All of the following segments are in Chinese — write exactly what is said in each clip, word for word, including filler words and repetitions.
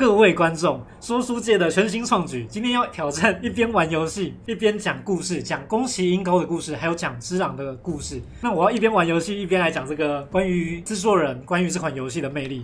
各位观众，说书界的全新创举，今天要挑战一边玩游戏一边讲故事，讲宫崎英高的故事，还有讲之朗的故事。那我要一边玩游戏一边来讲这个关于制作人、关于这款游戏的魅力。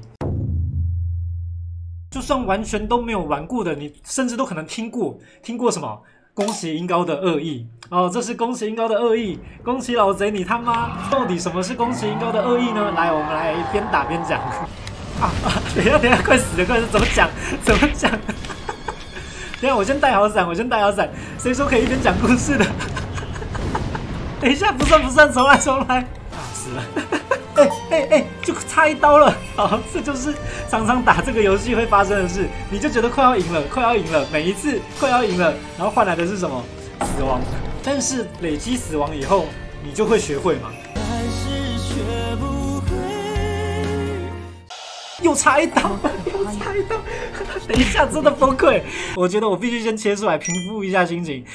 就算完全都没有玩过的，你甚至都可能听过，听过什么？宫崎英高的恶意哦，这是宫崎英高的恶意。宫崎老贼，你他妈到底什么是宫崎英高的恶意呢？来，我们来边打边讲。啊啊！等一下，等一下，快死了，快死！怎么讲？怎么讲？等一下，我先带好伞，我先带好伞。谁说可以一边讲故事的？等一下，不算不算，重来重来。啊，死了！哎哎哎，就差一刀了。好，这就是常常打这个游戏会发生的事。你就觉得快要赢了，快要赢了，每一次快要赢了，然后换来的是什么？死亡。但是累积死亡以后，你就会学会嘛。又差一刀，又差一刀，等一下真的崩溃。我觉得我必须先切出来平复一下心情。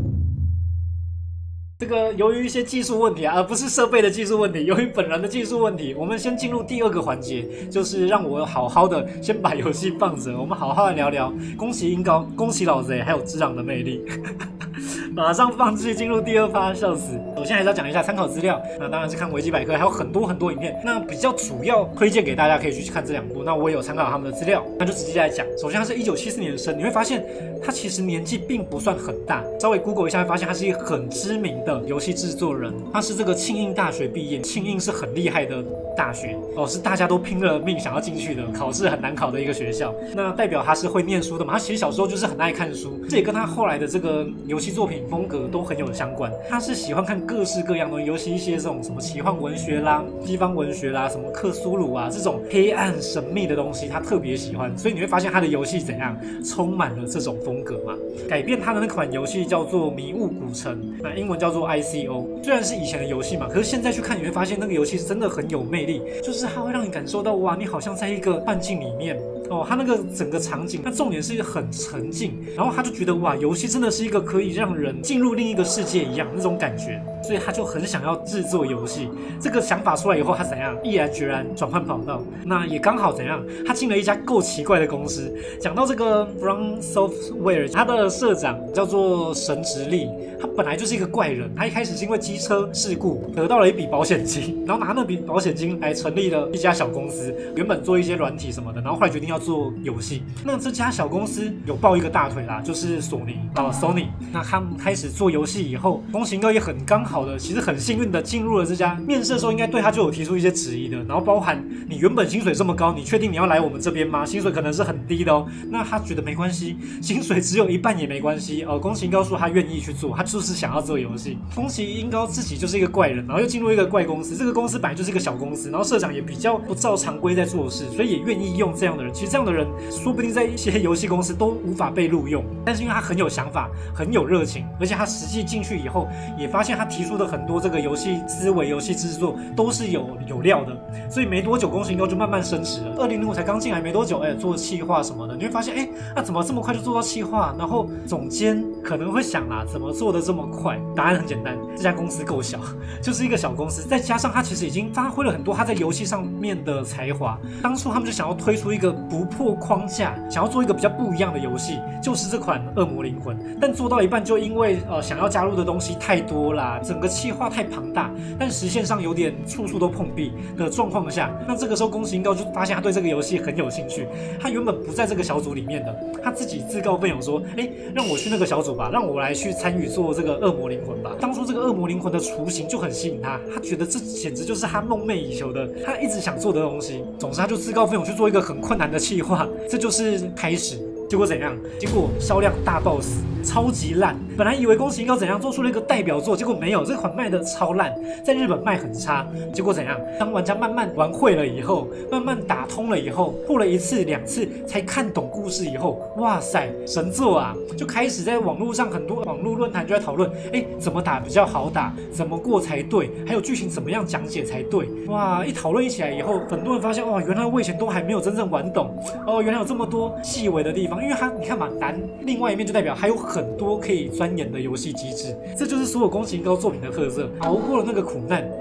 这个由于一些技术问题啊，而不是设备的技术问题，由于本人的技术问题，我们先进入第二个环节，就是让我好好的先把游戏放着，我们好好的聊聊宫崎英高、宫崎老贼还有之朗的魅力。马上放弃，进入第二趴，笑死！首先还是要讲一下参考资料，那当然是看维基百科，还有很多很多影片。那比较主要推荐给大家可以去看这两部，那我也有参考他们的资料，那就直接来讲。首先他是一九七四年生，你会发现他其实年纪并不算很大，稍微 Google 一下会发现他是一个很知名的游戏制作人，他是这个庆应大学毕业，庆应是很厉害的大学哦，是大家都拼了命想要进去的，考试很难考的一个学校。那代表他是会念书的嘛？他其实小时候就是很爱看书，这也跟他后来的这个游戏作品风格都很有相关。他是喜欢看各式各样的，尤其一些这种什么奇幻文学啦、西方文学啦、什么克苏鲁啊这种黑暗神秘的东西，他特别喜欢。所以你会发现他的游戏怎样，充满了这种风格嘛。改变他的那款游戏叫做《迷雾古城》，那英文叫做 I C O。虽然是以前的游戏嘛，可是现在去看你会发现那个游戏真的很有魅力，就是它会让你感受到哇，你好像在一个幻境里面。哦，他那个整个场景，那重点是很沉静，然后他就觉得哇，游戏真的是一个可以让人进入另一个世界一样那种感觉，所以他就很想要制作游戏。这个想法出来以后，他怎样毅然决然转换跑道？那也刚好怎样，他进了一家够奇怪的公司。讲到这个 From Software， 他的社长叫做神直立，他本来就是一个怪人，他一开始是因为机车事故得到了一笔保险金，然后拿那笔保险金来成立了一家小公司，原本做一些软体什么的，然后后来决定要做游戏。那这家小公司有抱一个大腿啦，就是索尼啊 Sony。那他们开始做游戏以后，宫崎英高也很刚好的，其实很幸运的进入了这家。面试的时候应该对他就有提出一些质疑的，然后包含你原本薪水这么高，你确定你要来我们这边吗？薪水可能是很低的哦。那他觉得没关系，薪水只有一半也没关系哦。宫崎英高说他愿意去做，他就是想要做游戏。宫崎英高自己就是一个怪人，然后又进入一个怪公司，这个公司本来就是一个小公司，然后社长也比较不照常规在做事，所以也愿意用这样的人。其实这样的人说不定在一些游戏公司都无法被录用，但是因为他很有想法，很有热情，而且他实际进去以后也发现他提出的很多这个游戏思维、游戏制作都是有有料的，所以没多久宫崎英高就慢慢升职了。二零零五才刚进来没多久，哎，做企划什么的，你会发现，哎，那怎么这么快就做到企划？然后总监可能会想啦，怎么做的这么快？答案很简单，这家公司够小，就是一个小公司，再加上他其实已经发挥了很多他在游戏上面的才华。当初他们就想要推出一个不破框架，想要做一个比较不一样的游戏，就是这款《恶魔灵魂》。但做到一半就因为呃想要加入的东西太多啦，整个企划太庞大，但实现上有点处处都碰壁的状况下，那这个时候宫崎英高就发现他对这个游戏很有兴趣。他原本不在这个小组里面的，他自己自告奋勇说：“哎，让我去那个小组吧，让我来去参与做这个《恶魔灵魂》吧。”当初这个《恶魔灵魂》的雏形就很吸引他，他觉得这简直就是他梦寐以求的，他一直想做的东西。总之，他就自告奋勇去做一个很困难的企划，这就是开始。结果怎样？结果销量大爆死，超级烂。本来以为宫崎英高怎样做出了一个代表作，结果没有，这款卖的超烂，在日本卖很差。结果怎样？当玩家慢慢玩会了以后，慢慢打通了以后，破了一次两次才看懂故事以后，哇塞，神作啊！就开始在网络上很多网络论坛就在讨论，哎，怎么打比较好打，怎么过才对，还有剧情怎么样讲解才对。哇，一讨论一起来以后，很多人发现，哇，原来我以前都还没有真正玩懂哦，原来有这么多细微的地方。因为它你看嘛，难，另外一面就代表还有很多可以钻研的游戏机制，这就是所有宫崎英高作品的特色。熬过了那个苦难，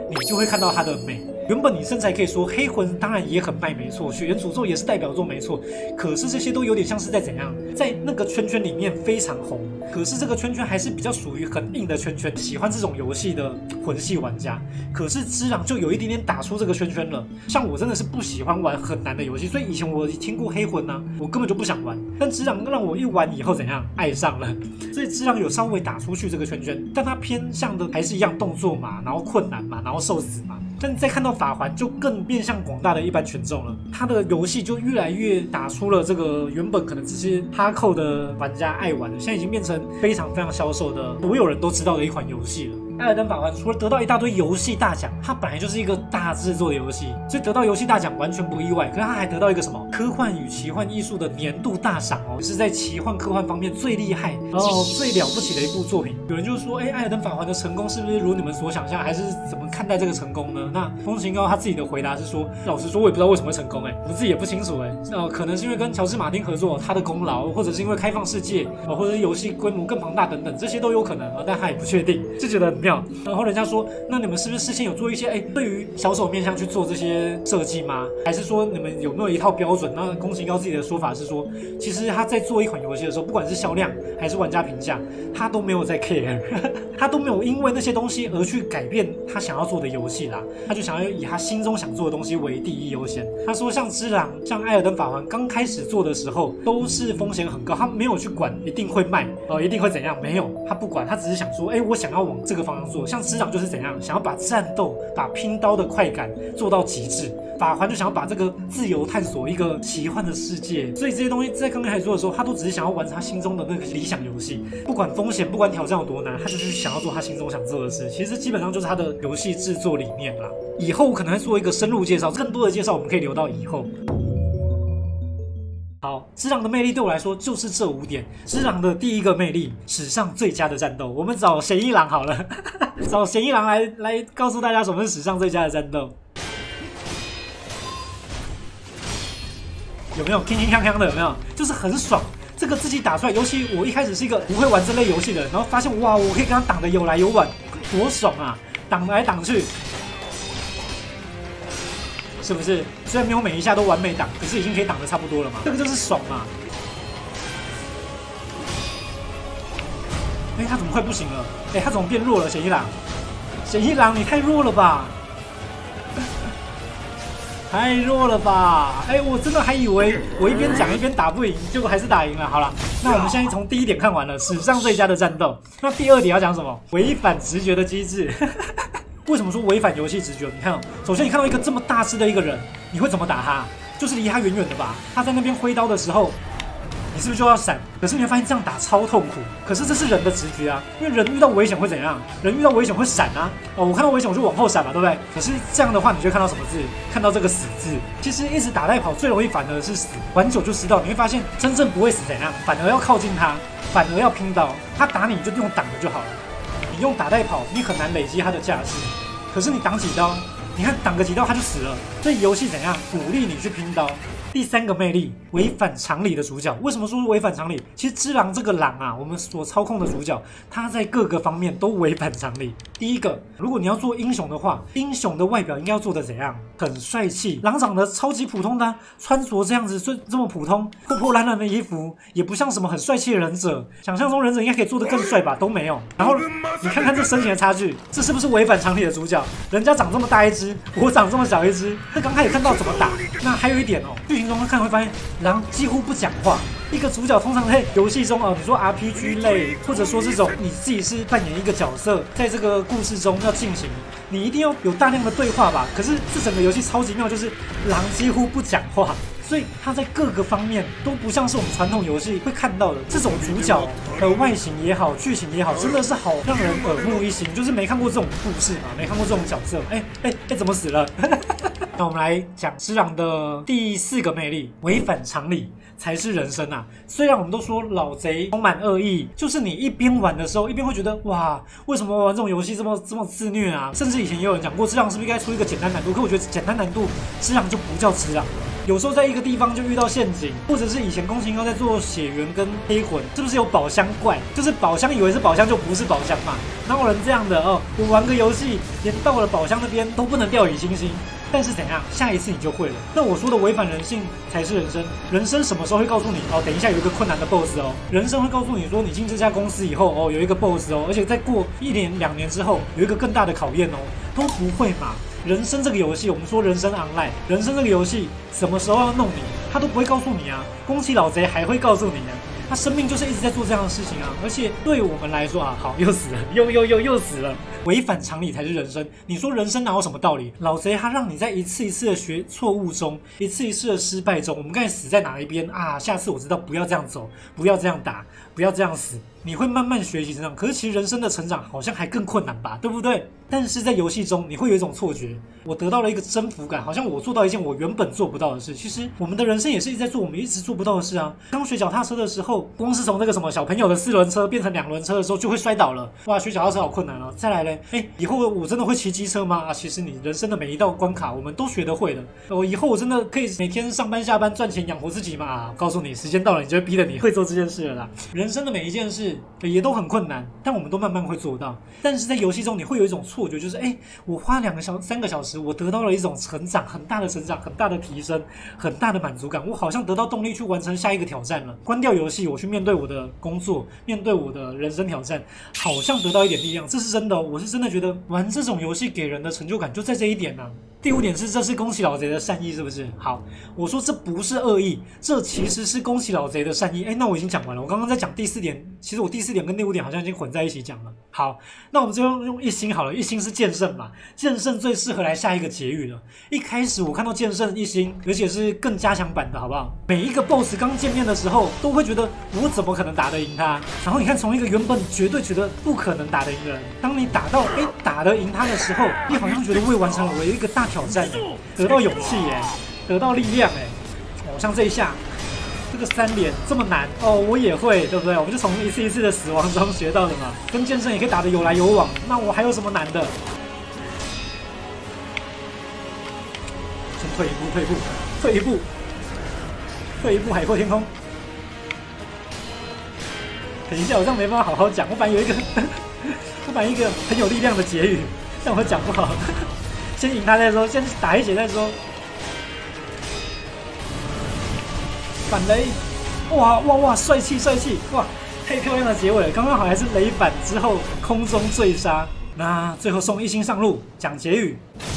你就会看到它的美。原本你甚至还可以说黑魂当然也很卖没错，血缘诅咒也是代表作没错，可是这些都有点像是在怎样，在那个圈圈里面非常红，可是这个圈圈还是比较属于很硬的圈圈，喜欢这种游戏的魂系玩家。可是只狼就有一点点打出这个圈圈了，像我真的是不喜欢玩很难的游戏，所以以前我听过黑魂啊，我根本就不想玩，但只狼让我一玩以后怎样爱上了，所以只狼有稍微打出去这个圈圈，但它偏向的还是一样动作嘛，然后困难嘛，然后受死嘛。但再看到法环就更面向广大的一般群众了，他的游戏就越来越打出了这个原本可能这些哈扣的玩家爱玩的，现在已经变成非常非常销售的，所有人都知道的一款游戏了。艾尔登法环除了得到一大堆游戏大奖，它本来就是一个大制作的游戏，所以得到游戏大奖完全不意外。可是它还得到一个什么科幻与奇幻艺术的年度大赏哦，是在奇幻科幻方面最厉害，然后最了不起的一部作品。有人就说，哎，艾尔登法环的成功是不是如你们所想象，还是怎么看待这个成功呢？那风行高他自己的回答是说，老实说我也不知道为什么会成功，哎，我自己也不清楚，哎，呃，可能是因为跟乔治马丁合作他的功劳，或者是因为开放世界，哦，或者是游戏规模更庞大等等，这些都有可能啊，但他也不确定，就觉得很妙。然后人家说，那你们是不是事先有做一些哎，对于小手面向去做这些设计吗？还是说你们有没有一套标准？那宫崎高自己的说法是说，其实他在做一款游戏的时候，不管是销量还是玩家评价，他都没有在 care， 他都没有因为那些东西而去改变他想要做的游戏啦。他就想要以他心中想做的东西为第一优先。他说，像只狼、像艾尔登法环刚开始做的时候，都是风险很高，他没有去管一定会卖，呃，一定会怎样，没有，他不管，他只是想说，哎，我想要往这个方向做。像只狼就是怎样，想要把战斗、把拼刀的快感做到极致。法环就想要把这个自由探索一个奇幻的世界，所以这些东西在刚开始做的时候，他都只是想要完成他心中的那个理想游戏，不管风险，不管挑战有多难，他就是想要做他心中想做的事。其实基本上就是他的游戏制作理念啦。以后可能会做一个深入介绍，更多的介绍我们可以留到以后。好，只狼的魅力对我来说就是这五点。只狼的第一个魅力，史上最佳的战斗。我们找贤一郎好了，找贤一郎来来告诉大家什么是史上最佳的战斗。有没有铿铿锵锵的？有没有？就是很爽。这个自己打出来，尤其我一开始是一个不会玩这类游戏的人，然后发现哇，我可以跟他挡得有来有往，多爽啊！挡来挡去。是不是？虽然没有每一下都完美挡，可是已经可以挡得差不多了嘛。这个就是爽嘛。哎，他怎么快不行了？哎，他怎么变弱了？贤一郎，贤一郎，你太弱了吧！太弱了吧！哎，我真的还以为我一边讲一边打不赢，结果还是打赢了。好了，那我们现在从第一点看完了，史上最佳的战斗。那第二点要讲什么？违反直觉的机制。为什么说违反游戏直觉？你看哦，首先你看到一个这么大只的一个人，你会怎么打他？就是离他远远的吧。他在那边挥刀的时候，你是不是就要闪？可是你会发现这样打超痛苦。可是这是人的直觉啊，因为人遇到危险会怎样？人遇到危险会闪啊。哦，我看到危险我就往后闪嘛，对不对？可是这样的话，你就会看到什么字？看到这个死字。其实一直打带跑最容易反而是死，玩久就知道。你会发现真正不会死怎样？反而要靠近他，反而要拼刀。他打你，你就用挡的就好了。你用打带跑，你很难累积他的价值。可是你挡几刀，你看挡个几刀他就死了。所以游戏怎样鼓励你去拼刀？第三个魅力，违反常理的主角。为什么说违反常理？其实只狼这个狼啊，我们所操控的主角，他在各个方面都违反常理。第一个，如果你要做英雄的话，英雄的外表应该要做的怎样？很帅气。狼长得超级普通的、啊，穿着这样子这这么普通，破破烂烂的衣服，也不像什么很帅气的忍者。想象中忍者应该可以做得更帅吧？都没有。然后你看看这身形的差距，这是不是违反常理的主角？人家长这么大一只，我长这么小一只，这刚开始看到怎么打。那还有一点哦，剧情中看会发现，狼几乎不讲话。一个主角通常在游戏中哦，你说 R P G 类，或者说这种你自己是扮演一个角色，在这个故事中要进行，你一定要有大量的对话吧？可是这整个游戏超级妙，就是狼几乎不讲话。所以它在各个方面都不像是我们传统游戏会看到的这种主角的外形也好，剧情也好，真的是好让人耳目一新。就是没看过这种故事嘛，没看过这种角色，哎哎哎，怎么死了？ 那我们来讲只狼的第四个魅力，违反常理才是人生啊！虽然我们都说老贼充满恶意，就是你一边玩的时候，一边会觉得哇，为什么玩这种游戏这么这么自虐啊？甚至以前也有人讲过，只狼是不是应该出一个简单难度？可我觉得简单难度，只狼就不叫只狼了。有时候在一个地方就遇到陷阱，或者是以前宫崎英高在做血缘跟黑魂，是不是有宝箱怪？就是宝箱以为是宝箱就不是宝箱嘛？哪有人这样的哦？我玩个游戏，连到了宝箱那边都不能掉以轻心。但是怎样，下一次你就会了。那我说的违反人性才是人生。人生什么时候会告诉你哦？等一下有一个困难的 B O S S 哦。人生会告诉你说，你进这家公司以后哦，有一个 B O S S 哦，而且再过一年两年之后有一个更大的考验哦，都不会嘛。人生这个游戏，我们说人生 online， 人生这个游戏什么时候要弄你，他都不会告诉你啊。宫崎老贼还会告诉你啊。他生命就是一直在做这样的事情啊，而且对我们来说啊，好又死了，又又又又死了，违反常理才是人生。你说人生哪有什么道理？老贼他让你在一次一次的学错误中，一次一次的失败中，我们刚才死在哪一边啊？下次我知道不要这样走，不要这样打，不要这样死。你会慢慢学习成长，可是其实人生的成长好像还更困难吧，对不对？但是在游戏中，你会有一种错觉，我得到了一个征服感，好像我做到一件我原本做不到的事。其实我们的人生也是一直在做我们一直做不到的事啊。刚学脚踏车的时候，光是从那个什么小朋友的四轮车变成两轮车的时候，就会摔倒了。哇，学脚踏车好困难哦。再来嘞，哎，以后我真的会骑机车吗？啊，其实你人生的每一道关卡，我们都学得会的。我以后我真的可以每天上班下班赚钱养活自己吗？啊，告诉你，时间到了，你就会逼得你会做这件事了啦。人生的每一件事也都很困难，但我们都慢慢会做到。但是在游戏中，你会有一种错觉，就是哎，我花两个小三个小时，我得到了一种成长，很大的成长，很大的提升，很大的满足感。我好像得到动力去完成下一个挑战了。关掉游戏，我去面对我的工作，面对我的人生挑战，好像得到一点力量。这是真的哦，我是真的觉得玩这种游戏给人的成就感就在这一点啊。第五点是，这是宫崎老贼的善意，是不是？好，我说这不是恶意，这其实是宫崎老贼的善意。哎，那我已经讲完了。我刚刚在讲第四点，其实我第四点跟第五点好像已经混在一起讲了。好，那我们就用用一星好了，一星是剑圣嘛，剑圣最适合来下一个结语了。一开始我看到剑圣一星，而且是更加强版的，好不好？每一个 B O S S 刚见面的时候，都会觉得我怎么可能打得赢他？然后你看，从一个原本绝对觉得不可能打得赢的人，当你打到哎打得赢他的时候，你好像觉得我也完成了我有一个大挑战，得到勇气耶，得到力量哎。哦，像这一下。这个三连这么难哦，我也会，对不对？我们就从一次一次的死亡中学到的嘛。跟剑圣也可以打得有来有往，那我还有什么难的？先退一步，退一步，退一步，退一步，海阔天空。等一下，我这样没办法好好讲。我本来有一个，我本来一个很有力量的结语，但我讲不好。先赢他再说，先打一血再说。反雷，哇哇哇，帅气帅气，哇，太漂亮的结尾了！刚刚好还是雷反之后空中坠杀，那最后送一星上路讲结语。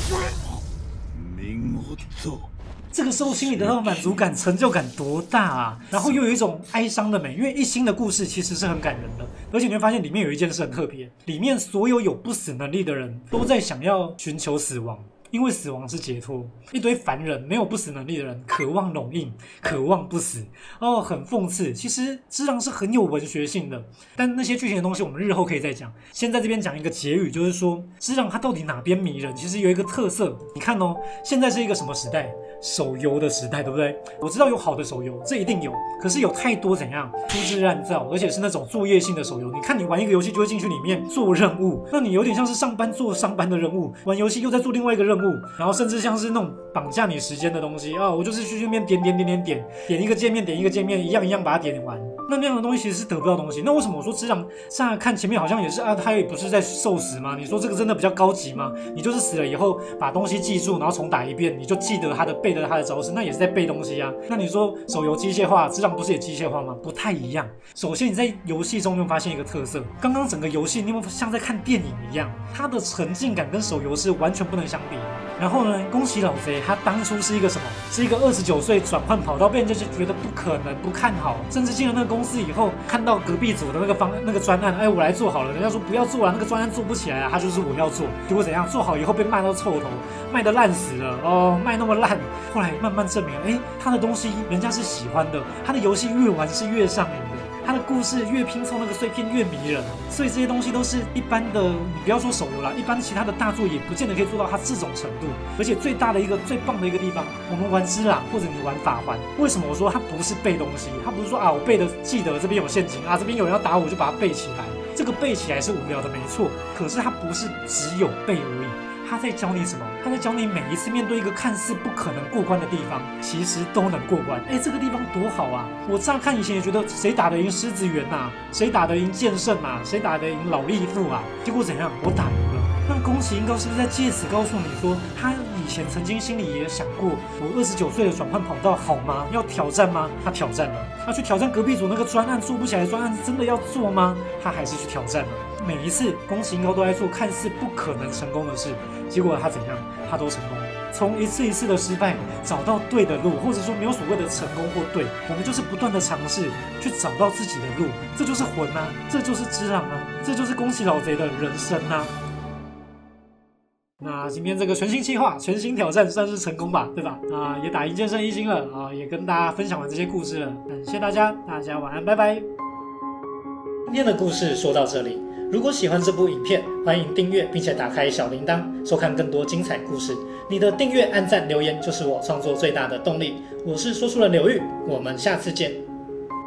这个时候心里得到的满足感、成就感多大啊！然后又有一种哀伤的美，因为一星的故事其实是很感人的，而且你会发现里面有一件事很特别，里面所有有不死能力的人都在想要寻求死亡。因为死亡是解脱，一堆凡人没有不死能力的人，渴望龙印，渴望不死，哦，很讽刺。其实只狼是很有文学性的，但那些剧情的东西我们日后可以再讲。先在这边讲一个结语，就是说只狼它到底哪边迷人？其实有一个特色，你看哦，现在是一个什么时代？手游的时代，对不对？我知道有好的手游，这一定有，可是有太多怎样粗制滥造，而且是那种作业性的手游。你看，你玩一个游戏就会进去里面做任务，那你有点像是上班做上班的任务，玩游戏又在做另外一个任务，然后甚至像是那种绑架你时间的东西啊，我就是去那边点点点点点，点一个界面点一个界面，一样一样把它点完。那那样的东西其实是得不到东西。那为什么我说只狼乍来看前面好像也是啊，他也不是在受死吗？你说这个真的比较高级吗？你就是死了以后把东西记住，然后重打一遍，你就记得他的背得他的招式，那也是在背东西啊。那你说手游机械化，只狼不是也机械化吗？不太一样。首先你在游戏中有发现一个特色，刚刚整个游戏你有没有像在看电影一样，它的沉浸感跟手游是完全不能相比的。然后呢，宫崎老贼他当初是一个什么？是一个二十九岁转换跑道，被人家就觉得不可能、不看好，甚至进了那个公司以后，看到隔壁组的那个方那个专案，哎，我来做好了，人家说不要做了，那个专案做不起来啊，他就是我要做，结果怎样？做好以后被骂到臭头，卖得烂死了哦，卖那么烂，后来慢慢证明，哎，他的东西人家是喜欢的，他的游戏越玩是越上瘾的。 他的故事越拼凑那个碎片越迷人，所以这些东西都是一般的，你不要说手游啦，一般其他的大作也不见得可以做到他这种程度。而且最大的一个最棒的一个地方，我们玩只狼或者你玩法环，为什么我说它不是背东西？它不是说啊我背的记得这边有陷阱啊，这边有人要打我就把它背起来，这个背起来是无聊的没错，可是它不是只有背而已。他在教你什么？他在教你每一次面对一个看似不可能过关的地方，其实都能过关。哎，这个地方多好啊！我乍看以前也觉得谁打得赢狮子园啊，谁打得赢剑圣啊，谁打得赢老义父啊？结果怎样？我打赢了。那宫崎英高是不是在借此告诉你说，他以前曾经心里也想过，我二十九岁的转换跑道好吗？要挑战吗？他挑战了。他去挑战隔壁组那个专案做不起来的专案，真的要做吗？他还是去挑战了。每一次宫崎英高都在做看似不可能成功的事，结果他怎样？他都成功了。从一次一次的失败找到对的路，或者说没有所谓的成功或对，我们就是不断的尝试去找到自己的路，这就是魂啊，这就是只狼啊，这就是宫崎老贼的人生啊。那今天这个全新计划、全新挑战算是成功吧，对吧？啊，也打赢剑圣一星了啊，也跟大家分享完这些故事了，感谢大家，大家晚安，拜拜。今天的故事说到这里，如果喜欢这部影片，欢迎订阅并且打开小铃铛，收看更多精彩故事。你的订阅、按赞、留言就是我创作最大的动力。我是说书人刘玉，我们下次见。